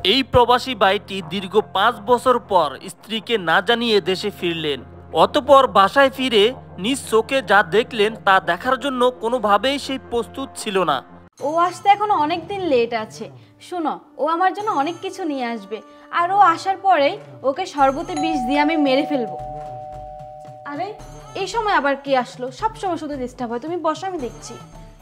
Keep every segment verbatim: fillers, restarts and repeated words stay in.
এই প্রবাসী ভাইটি দীর্ঘ পাঁচ বছর পর স্ত্রীকে না জানিয়ে দেশে ফিরলেন। অতঃপর বাসায় ফিরে নিজ চোখে যা দেখলেন তা দেখার জন্য কোনোভাবেই সেই প্রস্তুত ছিল না। ও আসতে এখনো অনেক দিন লেট আছে। শোনো, ও আমার জন্য অনেক কিছু নিয়ে আসবে, আর ও আসার পরেই ওকে শরবতে বিষ দিয়ে আমি মেরে ফেলবো। আরে এই সময় আবার কে আসলো? সব সময় শুধু ডিস্টার্ব হয়। তুমি বসো, আমি দেখছি।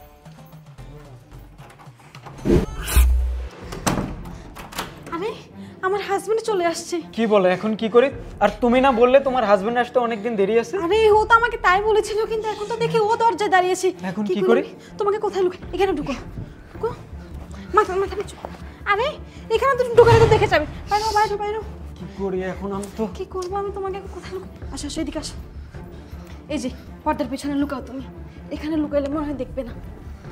আরে আমার হাজবেন্ড চলে আসছে। কি বলে? এখন কি করি? আর তুমি না বললে তোমার হাজবেন্ড আসতে অনেকদিন দেরি আছে? আরে ও তো আমাকে তাই বলেছিল, কিন্তু এখন তো দেখি ও দরজায় দাঁড়িয়েছে। এখন কি করি? তোমাকে কোথায় লুকাই? এখানে ঢুকো, ঢুকো, মাথা মাথা নিচু। আরে এখানে তো ঢুকালে তো দেখে যাবে। বাইরে বাইরে বাইরে। কি করি এখন? আমি তো কি করবো? আমি তোমাকে কোথায় লুকাই? আসো আসো, এদিকে আসো। এই যে পর্দার পিছনে লুকাও তুমি। এখানে লুকাইলে মনে হয় দেখবে না।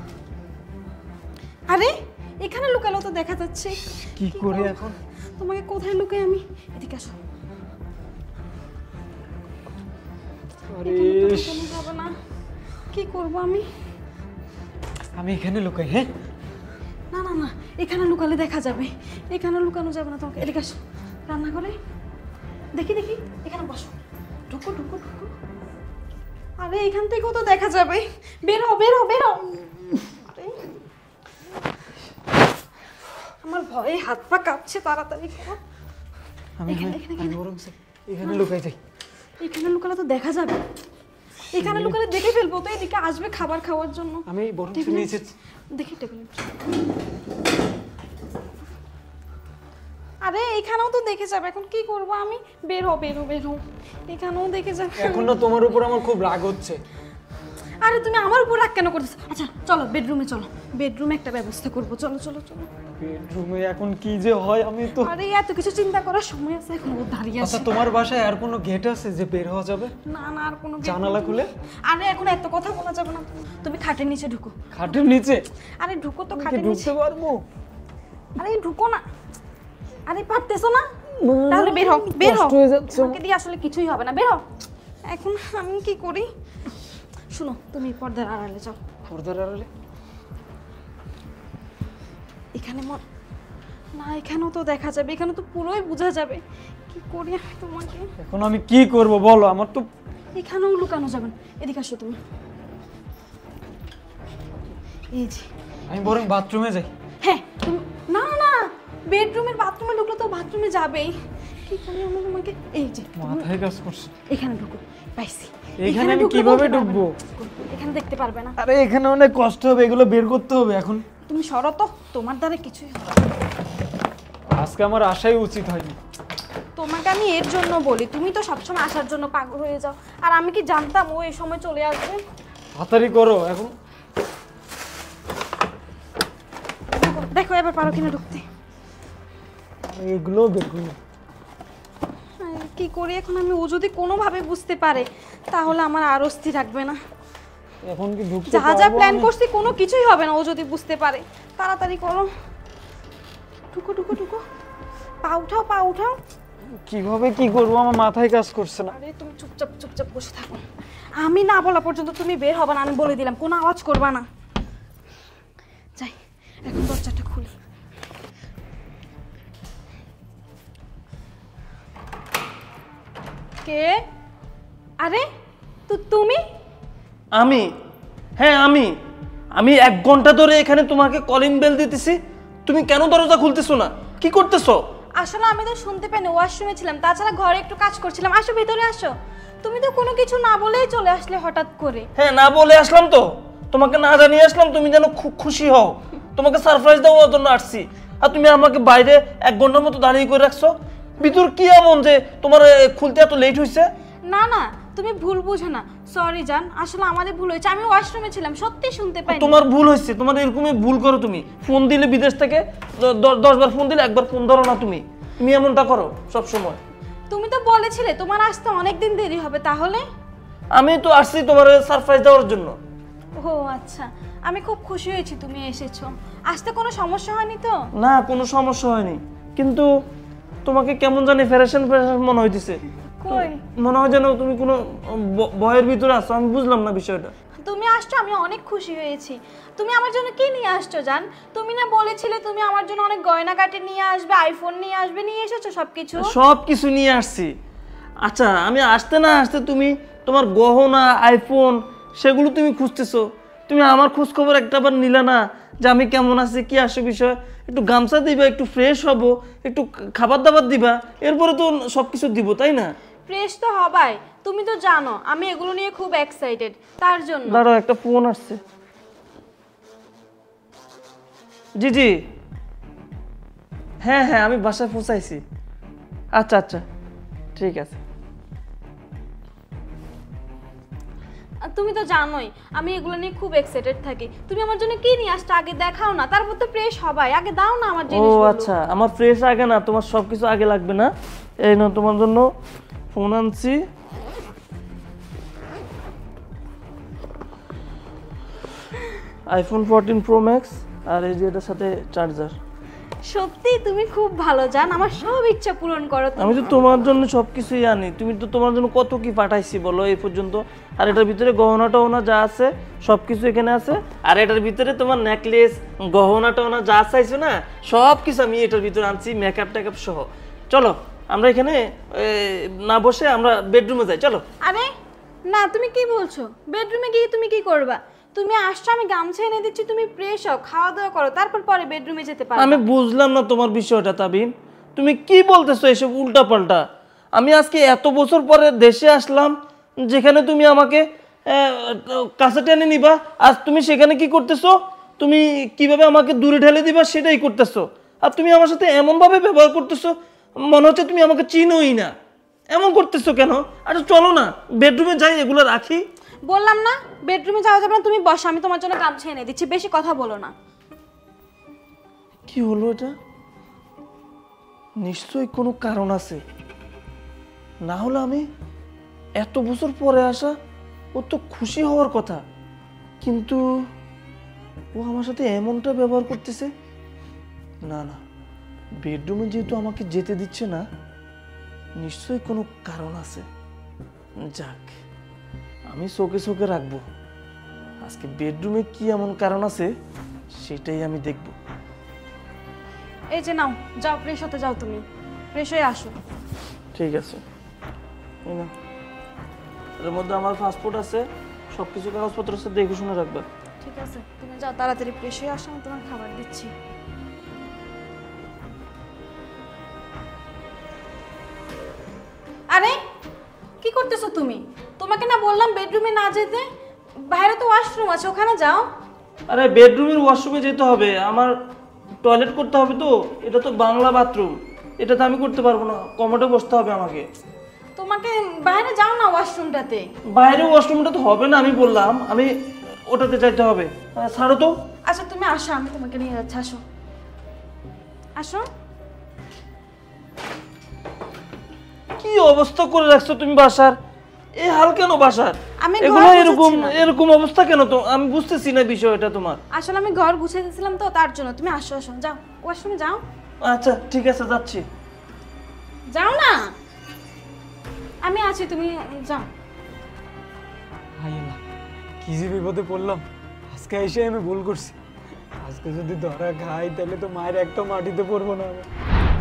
আরে এখানে লুকালেও তো দেখা যাচ্ছে। কি করি এখন? তোমাকে কোথায় লুকাই আমি? এদিকে আসো। আরে যাবে না। কি করব আমি? আমি এখানে লুকাই? হ্যাঁ না না না, এখানে লুকালে দেখা যাবে। এখানে লুকানো যাবে না। তোমাকে এদিকে আসো, রান্না করে দেখি দেখি। এখানে বসো, ঢুকো ঢুকো ঢুকো। আরে এখান থেকেও তো দেখা যাবে। বেরো বেরো বেরো। আমার ভয়ে হাত পা কাঁপছে। তাড়াতাড়ি করো। আমি আমি বরং এখানে লুকাই যাই। এখানে লুকালে তো দেখা যাবে। এখানে লুকালে দেখে ফেলবো তো। এদিকে আসবে খাবার খাওয়ার জন্য। আমি বরং নিচে দেখি টেবিলে। আরে এখানেও তো দেখে যাবে। এখন কি করব আমি? বের হো বের হো বের হো। এখানেও দেখে যাবে। এখন না তোমার উপর আমার খুব রাগ হচ্ছে। আরে তুমি আমার উপর রাগ কেন করতেছ? আচ্ছা চলো বেডরুমে চলো। বেডরুমে একটা ব্যবস্থা করব। চলো চলো চলো। বেডরুমে এখন কি যে হয় আমি তো। আরে এত কিছু চিন্তা করার সময় আছে? এখন ও দাঁড়িয়ে আছে। আচ্ছা তোমার বাসায় আর কোনো গেট আছে যে বের হওয়া যাবে? না না, আর কোনো জানালা খুলে? আরে এখন এত কথা বলা যাবে না। তুমি খাটের নিচে ঢুকো। খাটের নিচে? আরে ঢুকো তো খাটের নিচে। ঢুকতে পারবো? আরে ঢুকো না। আরে পারতেছো না? তাহলে বের হও বের হও। তোমাকে দিয়ে আসলে কিছুই হবে না। বের হও। এখন আমি কি করি? শুনো, তুমি পর্দার আড়ালে যাও। পর্দার আড়ালে? এখানে না, এখানেও তো দেখা যাবে। এখানে তো পুরোই বোঝা যাবে। কি করি আমি তোমাকে? এখন আমি কি করব বলো? আমার তো এখানেও লুকানো যাবে না। এদিকে আসো তুমি। এই যে আমি বরং বাথরুমে যাই। হ্যাঁ তুমি। না না, বেডরুমের বাথরুমে ঢুকলে তো বাথরুমে যাবেই। কি করি আমি তোমাকে? এই যে মাথায় কাজ করছে। এখানে ঢুকো। পাইছি। এখানে আমি কিভাবে ঢুকবো? এখানে দেখতে পারবে না। আরে এখানে অনেক কষ্ট হবে, এগুলো বের করতে হবে এখন। তুমি সরো তো, তোমার দ্বারা কিছুই হবে না। আজকে আমার আসাই উচিত হয়নি। তোমাকে আমি এর জন্য বলি, তুমি তো সবসময় আসার জন্য পাগল হয়ে যাও। আর আমি কি জানতাম ও এই সময় চলে আসবে? তাড়াতাড়ি করো এখন। দেখো এবার পারো কিনা ঢুকতে। এগুলো বের করো। কি করি এখন আমি? ও যদি কোনোভাবে বুঝতে পারে তাহলে আমার আর অস্থির রাখবে না। এখন কি ঢুকতে যা পারবো? যা প্ল্যান করছি কোনো কিছুই হবে না ও যদি বুঝতে পারে। তাড়াতাড়ি করো। ঢুকো ঢুকো ঢুকো। পা উঠাও পা উঠাও। কিভাবে কি করবো আমার মাথায় কাজ করছে না। আরে তুমি চুপচাপ চুপচাপ বসে থাকো। আমি না বলা পর্যন্ত তুমি বের হবে না। আমি বলে দিলাম, কোনো আওয়াজ করবা না। যাই এখন দরজাটা খুলি। কে? আরে তো তুমি? আমি? হ্যাঁ আমি। আমি এক ঘন্টা ধরে এখানে তোমাকে কলিং বেল দিতেছি, তুমি কেন দরজা খুলতেছো না? কি করতেছো? আসলে আমি তো শুনতে পাইনি, ওয়াশরুমে ছিলাম। তাছাড়া ঘরে একটু কাজ করছিলাম। আসো ভিতরে আসো। তুমি তো কোনো কিছু না বলেই চলে আসলে হঠাৎ করে। হ্যাঁ না বলে আসলাম তো, তোমাকে না জানিয়ে আসলাম। তুমি যেন খুব খুশি হও, তোমাকে সারপ্রাইজ দেওয়ার জন্য আসছি। আর তুমি আমাকে বাইরে এক ঘন্টার মতো দাঁড়িয়ে করে রাখছো। ভিতর কি এমন যে তোমার খুলতে এত লেট হয়েছে? না না, তুমি ভুল বুঝো না। সরি জান, আসলে আমাদের ভুল হয়েছে। আমি ওয়াশরুমে ছিলাম, সত্যি শুনতে পাইনি। তোমার ভুল হয়েছে। তোমার এরকমই ভুল করো তুমি। ফোন দিলে বিদেশ থেকে দশ বার ফোন দিলে একবার ফোন ধরো না তুমি। তুমি এমনটা করো সব সময়। তুমি তো বলেছিলে তোমার আসতে অনেক দিন দেরি হবে। তাহলে আমি তো আসছি তোমার সারপ্রাইজ দেওয়ার জন্য। ও আচ্ছা, আমি খুব খুশি হয়েছি তুমি এসেছো। আসতে কোনো সমস্যা হয়নি তো? না কোনো সমস্যা হয়নি, কিন্তু তোমাকে কেমন জানি ফ্যাশন ফ্যাশন মনে হইতেছে। কই? মনে হয় যেন তুমি কোনো ভয়ের ভিতরে আছো। আমি বুঝলাম না বিষয়টা। তুমি আসছো, আমি অনেক খুশি হয়েছি। তুমি আমার জন্য কি নিয়ে আসছো জান? তুমি না বলেছিলে তুমি আমার জন্য অনেক গয়নাগাটি নিয়ে আসবে, আইফোন নিয়ে আসবে, নিয়ে এসেছো সবকিছু? সব কিছু নিয়ে আসছি। আচ্ছা, আমি আসতে না আসতে তুমি তোমার গহনা, আইফোন সেগুলো তুমি খুঁজতেছো। তুমি আমার খোঁজ খবর একটাবার নিলে না যে আমি কেমন আছি, কি আসে বিষয়। একটু গামছা দিবা, একটু ফ্রেশ হব, একটু খাবার দাবার দিবা, এরপরে তো সব কিছু দিব, তাই না? ফ্রেশ তো হবাই, তুমি তো জানো আমি এগুলো নিয়ে খুব এক্সাইটেড, তার জন্য। দাঁড়াও, একটা ফোন আসছে। জি জি, হ্যাঁ হ্যাঁ, আমি বাসায় পৌঁছাইছি। আচ্ছা আচ্ছা, ঠিক আছে। আর তুমি তো জানোই আমি এগুলো নিয়ে খুব এক্সাইটেড থাকি। তুমি আমার জন্য কি নিয়ে আসছো আগে দেখাও না, তারপর তো ফ্রেশ হবাই। আগে দাও না আমার ও জিনিসগুলো। আচ্ছা, আমার ফ্রেশ আগে না, তোমার সব কিছু আগে লাগবে না। এই নাও তোমার জন্য ফোন আনছি। আইফোন ফোরটিন প্রো ম্যাক্স, আর এই যে এটার সাথে চার্জার। সত্যি তুমি খুব ভালো জান, আমার সব ইচ্ছা পূরণ করো তুমি। আমি তো তোমার জন্য সবকিছুই আনি, তুমি তো তোমার জন্য কত কি পাঠাইছি বলো এই পর্যন্ত। আর এটার ভিতরে গহনা টহনা যা আছে সবকিছু এখানে আছে। আর এটার ভিতরে তোমার নেকলেস, গহনা টহনা যা চাইছো না সব কিছু আমি এটার ভিতরে আনছি, মেকআপ টেকআপ সহ। চলো আমরা এখানে না বসে আমরা বেডরুমে যাই, চলো। আরে না, তুমি কি বলছো? বেডরুমে গিয়ে তুমি কি করবা? তুমি আসছো, আমি গামছা এনে দিচ্ছি, তুমি ফ্রেশ হও, খাওয়া দাওয়া করো, তারপর পরে বেডরুমে যেতে পারো। আমি বুঝলাম না তোমার বিষয়টা তাবিন, তুমি কি বলতেছো এসব উল্টা পাল্টা। আমি আজকে এত বছর পরে দেশে আসলাম, যেখানে তুমি আমাকে কাছে টেনে নিবা, আজ তুমি সেখানে কি করতেছো? তুমি কিভাবে আমাকে দূরে ঠেলে দিবা সেটাই করতেছো। আর তুমি আমার সাথে এমনভাবে ব্যবহার করতেছো, মনে হচ্ছে তুমি আমাকে চিনোই না। এমন করতেছো কেন? আচ্ছা চলো না বেডরুমে যাই, এগুলো রাখি। বললাম না বেডরুমে যাওয়া যাবে না, তুমি বসো, আমি তোমার জন্য গামছা এনে দিচ্ছি, বেশি কথা বলো না। কি হলো এটা? নিশ্চয়ই কোনো কারণ আছে, না হলে আমি এত বছর পরে আসা, ও তো খুশি হওয়ার কথা, কিন্তু ও আমার সাথে এমনটা ব্যবহার করতেছে। না না, বেডরুমে যেহেতু আমাকে যেতে দিচ্ছে না, নিশ্চয়ই কোনো কারণ আছে। যাক, আমি চোখে চোখে রাখবো। আজকে বেডরুমে কি এমন কারণ আছে সেটাই আমি দেখব। এই যে নাও, যাও ফ্রেশ হতে যাও, তুমি ফ্রেশ হয়ে আসো। ঠিক আছে, এই নাও। এর মধ্যে আমার পাসপোর্ট আছে, সব কিছু কাগজপত্র আছে, দেখে শুনে রাখবা। ঠিক আছে, তুমি যাও তাড়াতাড়ি ফ্রেশ হয়ে আসো, আমি তোমার খাবার দিচ্ছি। আরে কি করতেছো তুমি? তোমাকে না বললাম বেডরুমে না যেতে? বাইরে তো ওয়াশরুম আছে, ওখানে যাও। আরে বেডরুমের ওয়াশরুমে যেতে হবে, আমার টয়লেট করতে হবে তো। এটা তো বাংলা বাথরুম, এটা তো আমি করতে পারবো না, কমোডে বসতে হবে আমাকে। তোমাকে বাইরে যাও না ওয়াশরুমটাতে। বাইরে ওয়াশরুমটা তো হবে না, আমি বললাম আমি ওটাতে যাইতে হবে। আহ, ছাড়ো তো। আচ্ছা তুমি আসো, আমি তোমাকে নিয়ে যাচ্ছি, আসো আসো। কি অবস্থা করে রাখছো তুমি বাসার? এই হাল কেন বাসার? আমি ঘর এগুলো এরকম গুছাচ্ছিলাম। এরকম অবস্থা কেন? তো আমি বুঝতেছি না বিষয়টা তোমার। আসলে আমি ঘর গুছিয়েছিলাম তো, তার জন্য। তুমি আসো আসো, যাও ওয়াশরুমে যাও। আচ্ছা ঠিক আছে, যাচ্ছি। যাও না, আমি আছি, তুমি যাও। হাই আল্লাহ, কি যে বিপদে পড়লাম। আজকে এসে আমি ভুল করছি। আজকে যদি ধরা খাই তাহলে তো মায়ের একটা মাটিতে পড়বো না আমি।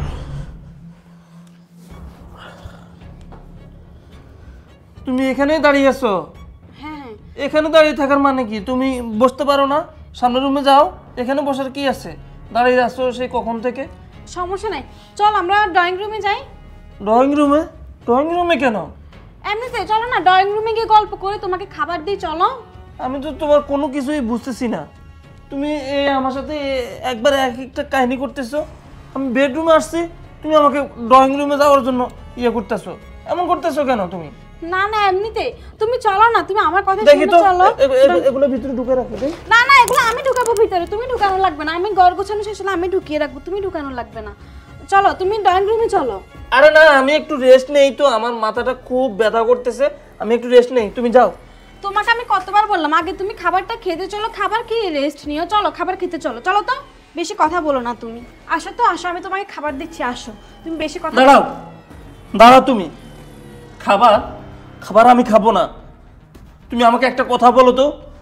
তুমি এখানেই দাঁড়িয়ে আছো? হ্যাঁ হ্যাঁ। এখানে দাঁড়িয়ে থাকার মানে কি? তুমি বসতে পারো না? সামনের রুমে যাও, এখানে বসার কি আছে? দাঁড়িয়ে আছো সেই কখন থেকে। সমস্যা নাই, চল আমরা ড্রয়িং রুমে যাই। ড্রয়িং রুমে? ড্রয়িং রুমে কেন? এমনিতে চলো না, ড্রয়িং রুমে গিয়ে গল্প করে তোমাকে খাবার দিই, চলো। আমি তো তোমার কোনো কিছুই বুঝতেছি না। তুমি এই আমার সাথে একবার এক একটা কাহিনী করতেছো। আমি বেডরুমে আসছি, তুমি আমাকে ড্রয়িং রুমে যাওয়ার জন্য ইয়ে করতেছো। এমন করতেছো কেন তুমি? না না এমনিতে, তুমি চলো না, তুমি আমার কথা দেখি শুনে তো, চলো। এ- এ- এগুলো ভিতরে ঢুকে রাখো। দেখ। না না, এগুলো আমি ঢুকাবো ভিতরে, তুমি ঢুকানো লাগবে না। আমি ঘর গোছানো শেষ হলে আমি ঢুকিয়ে রাখবো, তুমি ঢুকানো লাগবে না। চলো তুমি ড্রয়িং রুমে চলো। আরে না, আমি একটু রেস্ট নেই তো, আমার মাথাটা খুব ব্যথা করতেছে, আমি একটু রেস্ট নেই, তুমি যাও। তোমাকে আমি কতবার বললাম আগে তুমি খাবারটা খেতে চলো, খাবার খেয়ে রেস্ট নিও। চলো খাবার খেতে চলো, চলো তো, বেশি কথা বলো না তুমি। আসো তো আসো, আমি তোমাকে খাবার দিচ্ছি, আসো। তুমি বেশি কথা দাঁড়াও, দাঁড়াও তুমি। খাবার? খাবার আমি খাবো না। তুমি আমাকে একটা কথা বলো তো,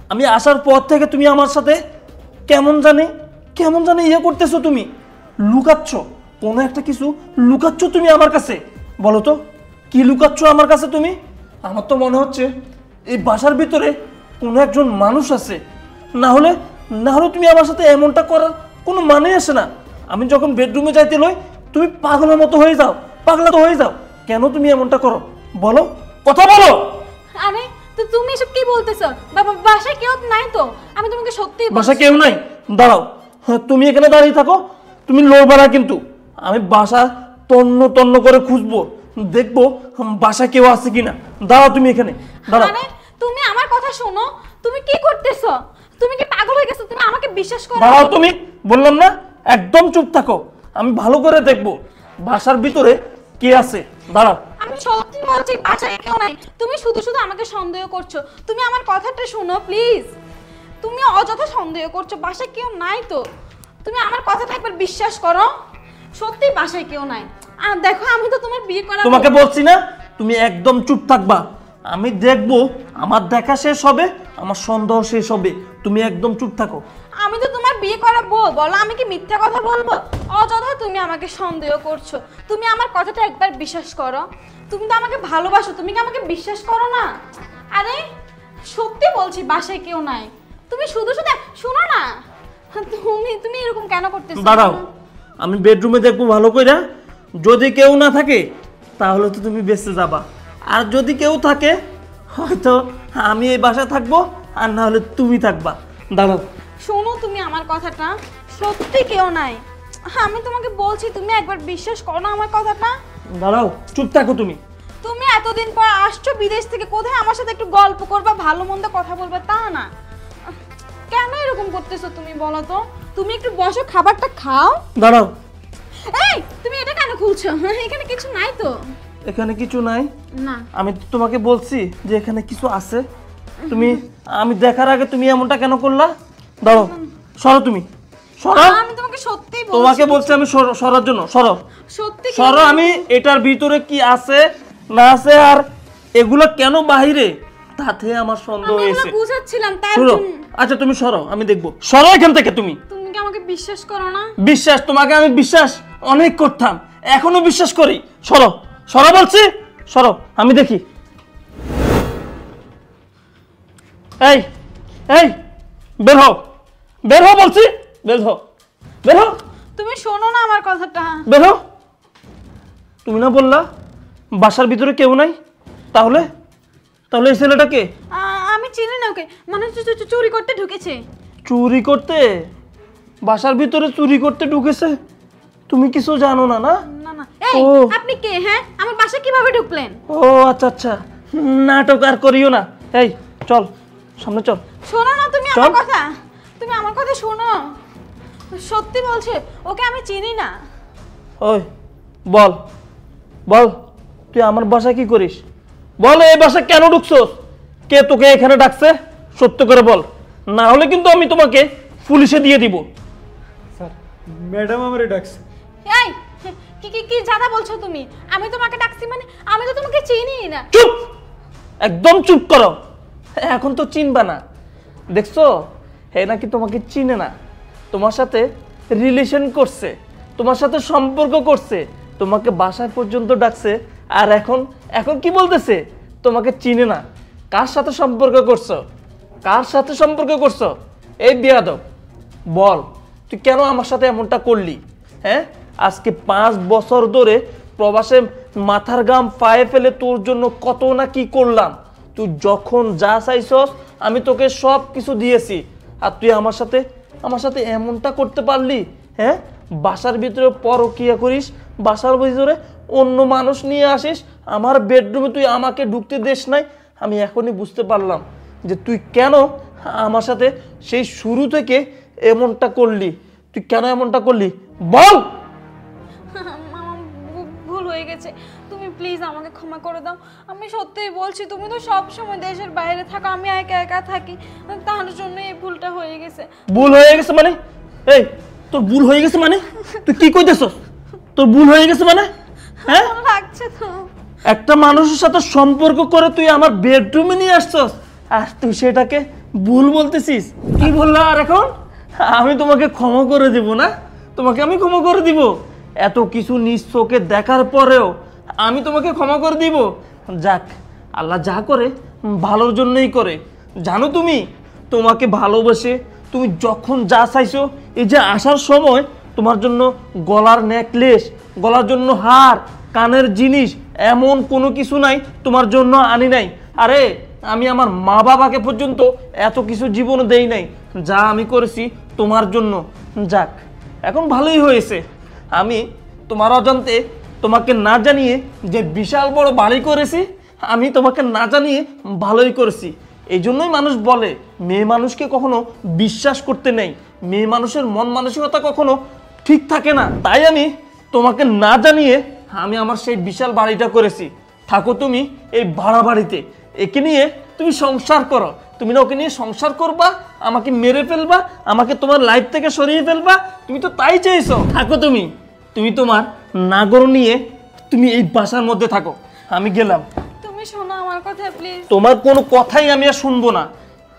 আমি আসার পর থেকে তুমি আমার সাথে কেমন জানি কেমন জানি ইয়ে করতেছো, তুমি লুকাচ্ছ কোনো একটা কিছু, লুকাচ্ছ তুমি আমার কাছে। বলো তো কি লুকাচ্ছ আমার কাছে তুমি? আমার তো মনে হচ্ছে এই বাসার ভিতরে কোনো একজন মানুষ আছে, না হলে না হলে তুমি আমার সাথে এমনটা করার কোনো মানে আসে না। আমি যখন বেডরুমে যাইতে লই তুমি পাগলের মতো হয়ে যাও, পাগলা তো হয়ে যাও। কেন তুমি এমনটা করো বলো, কথা বলো। আরে তো তুমি এসব কি বলতেছো? বাবা বাসায় কেউ নাই তো, আমি তোমাকে সত্যি বাসা কেউ নাই? দাঁড়াও, হ্যাঁ, তুমি এখানে দাঁড়িয়ে থাকো, তুমি লড়বা না কিন্তু। আমি বাসা তন্ন তন্ন করে খুঁজবো, দেখবো বাসা কেউ আছে কিনা। দাঁড়াও তুমি এখানে, দাঁড়াও। আরে তুমি আমার কথা শোনো, তুমি কি করতেছো? তুমি কি পাগল হয়ে গেছো? তুমি আমাকে বিশ্বাস করো। দাঁড়াও তুমি, বললাম না একদম চুপ থাকো, আমি ভালো করে দেখবো বাসার ভিতরে কে আছে। দাঁড়াও। আমি সত্যি বলছি বাসায় কেউ নাই, তুমি শুধু শুধু আমাকে সন্দেহ করছো। তুমি আমার কথাটা শোনো প্লিজ, তুমি অযথা সন্দেহ করছো, বাসায় কেউ নাই তো। তুমি আমার কথাটা একবার বিশ্বাস করো, সত্যি বাসায় কেউ নাই। আর দেখো আমি তো তোমার বিয়ে করা তোমাকে বলছি না তুমি একদম চুপ থাকবা, আমি দেখবো, আমার দেখা শেষ হবে, আমার সন্দেহ শেষ হবে, তুমি একদম চুপ থাকো। আমি তো তোমার বিয়ে করা বউ, বলো আমি কি মিথ্যা কথা বলবো? অযথা তুমি আমাকে সন্দেহ করছো। তুমি আমার কথাটা একবার বিশ্বাস করো, তুমি তো আমাকে ভালোবাসো, তুমি কি আমাকে বিশ্বাস করো না? আরে সত্যি বলছি বাসায় কেউ নাই, তুমি শুধু শুধু শোনো না, তুমি তুমি এরকম কেন করতেছো? দাঁড়াও, আমি বেডরুমে দেখবো ভালো করে, যদি কেউ না থাকে তাহলে তো তুমি বেঁচে যাবা, আর যদি কেউ থাকে হয়তো আমি এই বাসায় থাকবো, আর না হলে তুমি থাকবা। দাঁড়াও। শোনো তুমি আমার কথাটা, সত্যি কেউ নাই, আমি তোমাকে বলছি, তুমি একবার বিশ্বাস করো না আমার কথাটা। দাঁড়াও, চুপ থাকো তুমি। তুমি এতদিন পর আসছো বিদেশ থেকে, কোথায় আমার সাথে একটু গল্প করবা, ভালো মন্দ কথা বলবা, তা না। কেন এরকম করতেছো তুমি বলো তো? তুমি একটু বসো, খাবারটা খাও। দাঁড়াও। এই তুমি এটা কেন খুলছো? এখানে কিছু নাই তো। এখানে কিছু নাই? না। আমি তো তোমাকে বলছি যে এখানে কিছু আছে, তুমি আমি দেখার আগে তুমি এমনটা কেন করলা? দাঁড়াও, সরো তুমি, সরো। আমি তোমাকে সত্যি বলছি, তোমাকে বলছি আমি সর- সরার জন্য, সরো সত্যি সরো। আমি এটার ভিতরে কি আছে না আছে আর এগুলো কেন বাহিরে, তাতে আমার সন্দেহ আমি এগুলো হয়েছে। বুঝাচ্ছিলাম তার শুনো, জন্য। আচ্ছা তুমি সরো, আমি দেখবো, সরো এখান থেকে তুমি। তুমি কি আমাকে বিশ্বাস করো না? বিশ্বাস তোমাকে আমি বিশ্বাস অনেক করতাম, এখনো বিশ্বাস করি। সরো, সরো বলছি, সরো, আমি দেখি। এই এই বের হও, বের হও বলছি, বের হও, বের হও, তুমি শোনো না আমার কথাটা। বের হও। তুমি না বললা বাসার ভিতরে কেউ নাই, তাহলে তাহলে এই ছেলেটা কে? আ- আমি চিনি না ওকে, মানে চু- চু- চু- চুরি করতে ঢুকেছে। চুরি করতে? বাসার ভিতরে চুরি করতে ঢুকেছে? তুমি কিছু জানো না না? না না, এই ও। আপনি কে? হ্যাঁ, আমার বাসায় কিভাবে ঢুকলেন? ও আচ্ছা আচ্ছা, নাটক আর করিও না। এই চল, সামনে চল। শোনো না তুমি আমার চল। কথা, তুমি আমার কথা শোনো। সত্যি বলছে, ওকে আমি চিনি না। ওই বল, বল তুই আমার বাসায় কি করিস? বল এই বাসায় কেন ঢুকছস? কে তোকে এখানে ডাকছে? সত্য করে বল, না হলে কিন্তু আমি তোমাকে পুলিশে দিয়ে দিব। স্যার, ম্যাডাম আমারে ডাকছে। এই কি কি কি জাদা বলছো তুমি? আমি তোমাকে ডাকছি মানে আমি তো তোমাকে চিনি না। চুপ, একদম চুপ করো। এখন তো চিনবা না, দেখছো হে নাকি তোমাকে চিনে না, তোমার সাথে রিলেশন করছে, তোমার সাথে সম্পর্ক করছে, তোমাকে বাসায় পর্যন্ত ডাকছে, আর এখন এখন কি বলতেছে তোমাকে চিনে না। কার সাথে সম্পর্ক করছো? কার সাথে সম্পর্ক করছো? এই বিয়াদব, বল তুই কেন আমার সাথে এমনটা করলি? হ্যাঁ, আজকে পাঁচ বছর ধরে প্রবাসে মাথার গাম পায়ে ফেলে তোর জন্য কত না কি করলাম। তুই যখন যা চাইছস আমি তোকে সব কিছু দিয়েছি, আর তুই আমার সাথে আমার সাথে এমনটা করতে পারলি? হ্যাঁ, বাসার ভিতরে পরকিয়া করিস, বাসার ভিতরে অন্য মানুষ নিয়ে আসিস, আমার বেডরুমে তুই আমাকে ঢুকতে দিস নাই। আমি এখনই বুঝতে পারলাম যে তুই কেন আমার সাথে সেই শুরু থেকে এমনটা করলি। তুই কেন এমনটা করলি বল। আমার ভু- ভুল হয়ে গেছে, তুমি প্লিজ আমাকে ক্ষমা করে দাও। আমি সত্যিই বলছি, তুমি তো সব সময় দেশের বাইরে থাকো, আমি একা একা থাকি, তার জন্য এই ভুলটা হয়ে গেছে। ভুল হয়ে গেছে মানে? এই তোর ভুল হয়ে গেছে মানে? তুই কি কইতেছস? তোর ভুল হয়ে গেছে মানে? হ্যাঁ, ভালো লাগছে তো। একটা মানুষের সাথে সম্পর্ক করে তুই আমার বেডরুমে নিয়ে আসছস, আর তুই সেটাকে ভুল বলতেছিস? কি বললা? আর এখন আমি তোমাকে ক্ষমা করে দিব না? তোমাকে আমি ক্ষমা করে দিব? এত কিছু নিজ চোখে দেখার পরেও আমি তোমাকে ক্ষমা করে দিব? যাক, আল্লাহ যা করে ভালোর জন্যই করে। জানো তুমি, তোমাকে ভালোবেসে তুমি যখন যা চাইছো, এই যে আসার সময় তোমার জন্য গলার নেকলেস, গলার জন্য হার, কানের জিনিস, এমন কোনো কিছু নাই তোমার জন্য আনি নাই। আরে আমি আমার মা বাবাকে পর্যন্ত এত কিছু জীবনে দেই নাই, যা আমি করেছি তোমার জন্য। যাক, এখন ভালোই হয়েছে। আমি তোমার অজান্তে, তোমাকে না জানিয়ে যে বিশাল বড় বাড়ি করেছি, আমি তোমাকে না জানিয়ে ভালোই করেছি। এই জন্যই মানুষ বলে মেয়ে মানুষকে কখনো বিশ্বাস করতে নেই, মেয়ে মানুষের মন মানসিকতা কখনো ঠিক থাকে না। তাই আমি তোমাকে না জানিয়ে আমি আমার সেই বিশাল বাড়িটা করেছি। থাকো তুমি এই ভাড়া বাড়িতে, একে নিয়ে তুমি সংসার করো। তুমি না ওকে নিয়ে সংসার করবা, আমাকে মেরে ফেলবা, আমাকে তোমার লাইফ থেকে সরিয়ে ফেলবা? তুমি তো তাই চেয়েছো। থাকো তুমি, তুমি তোমার নাগর নিয়ে তুমি এই বাসার মধ্যে থাকো। আমি গেলাম। তুমি শোনো আমার কথা প্লিজ। তোমার কোনো কথাই আমি আর শুনবো না।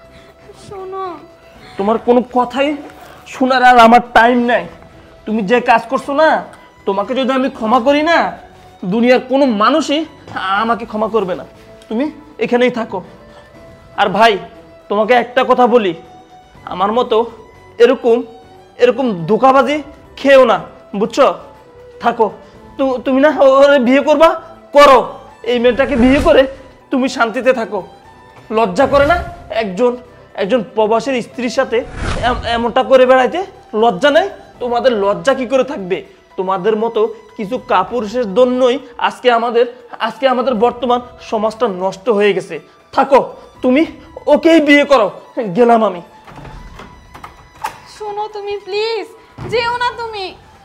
শোনো, তোমার কোনো কথাই শোনার আর আমার টাইম নাই। তুমি যে কাজ করছো না, তোমাকে যদি আমি ক্ষমা করি না, দুনিয়ার কোনো মানুষই আমাকে ক্ষমা করবে না। তুমি এখানেই থাকো। আর ভাই, তোমাকে একটা কথা বলি, আমার মতো এরকম এরকম ধোঁকাবাজি খেও না, বুঝছো? থাকো। তুমি না ওরে বিয়ে করবা, করো। এই মেয়েটাকে বিয়ে করে তুমি শান্তিতে থাকো। লজ্জা করে না একজন একজন প্রবাসীর স্ত্রীর সাথে এমনটা করে বেড়াইতে? লজ্জা নেই? তোমাদের লজ্জা কি করে থাকবে? তোমাদের মতো কিছু কাপুরুষের জন্যই আজকে আমাদের আজকে আমাদের বর্তমান সমাজটা নষ্ট হয়ে গেছে। থাকো, তুমি ওকেই বিয়ে করো। গেলাম আমি। শোনো তুমি প্লিজ, যেও না তুমি।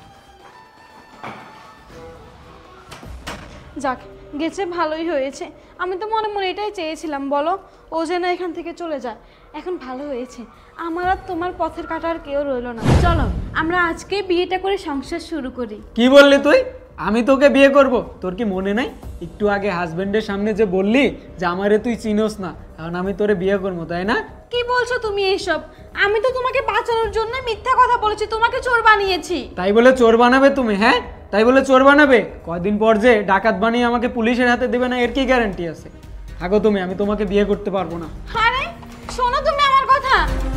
যাক, গেছে ভালোই হয়েছে। আমি তো মনে মনে এটাই চেয়েছিলাম, বলো, ও যেন এখান থেকে চলে যায়। এখন ভালো হয়েছে, আমার আর তোমার পথের কাটার কেউ রইলো না। চলো আমরা আজকে বিয়েটা করে সংসার শুরু করি। কি বললি তুই? আমি তোকে বিয়ে করব? তোর কি মনে নাই একটু আগে হাজবেন্ডের সামনে যে বললি যে আমারে তুই চিনোস না, এখন আমি তোরে বিয়ে করবো, তাই না? কি বলছো তুমি এইসব? আমি তো তোমাকে বাঁচানোর জন্য মিথ্যা কথা বলেছি, তোমাকে চোর বানিয়েছি। তাই বলে চোর বানাবে তুমি? হ্যাঁ, তাই বলে চোর বানাবে? কয়দিন পর যে ডাকাত বানিয়ে আমাকে পুলিশের হাতে দেবে না, এর কি গ্যারান্টি আছে? থাকো তুমি, আমি তোমাকে বিয়ে করতে পারবো না। আরে শোনো তুমি আমার কথা।